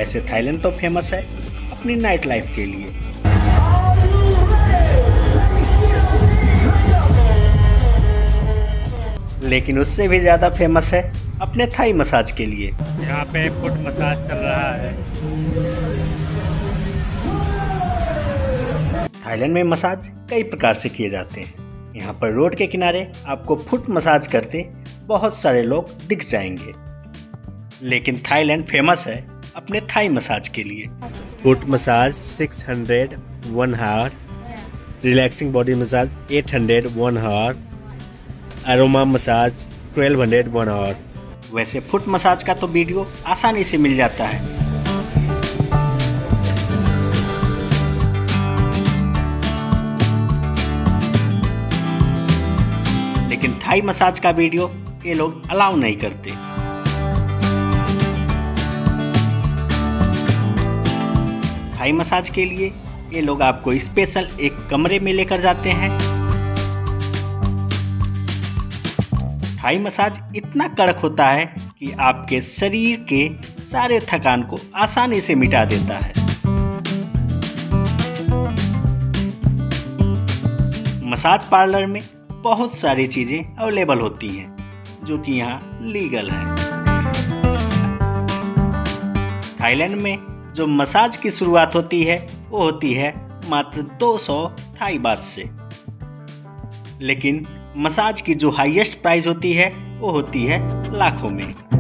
वैसे थाईलैंड तो फेमस है अपनी नाइट लाइफ के लिए, लेकिन उससे भी ज़्यादा फेमस है अपने थाई मसाज के लिए। यहाँ पे फुट मसाज चल रहा है। थाईलैंड में मसाज कई प्रकार से किए जाते हैं। यहाँ पर रोड के किनारे आपको फुट मसाज करते बहुत सारे लोग दिख जाएंगे, लेकिन थाईलैंड फेमस है अपने थाई मसाज के लिए। Foot massage 600 1 hour, relaxing body massage 800 1 hour, aroma massage 1200 1 hour. वैसे फुट मसाज का तो वीडियो आसानी से मिल जाता है, लेकिन थाई मसाज का वीडियो ये लोग अलाउ नहीं करते। थाई मसाज के लिए ये लोग आपको स्पेशल एक कमरे में लेकर जाते हैं। थाई मसाज इतना कड़क होता है कि आपके शरीर के सारे थकान को आसानी से मिटा देता है। मसाज पार्लर में बहुत सारी चीज़ें अवेलेबल होती हैं जो कि यहाँ लीगल है। थाईलैंड में जो मसाज की शुरुआत होती है वो होती है मात्र 200 थाई बात से, लेकिन मसाज की जो हाईएस्ट प्राइस होती है वो होती है लाखों में।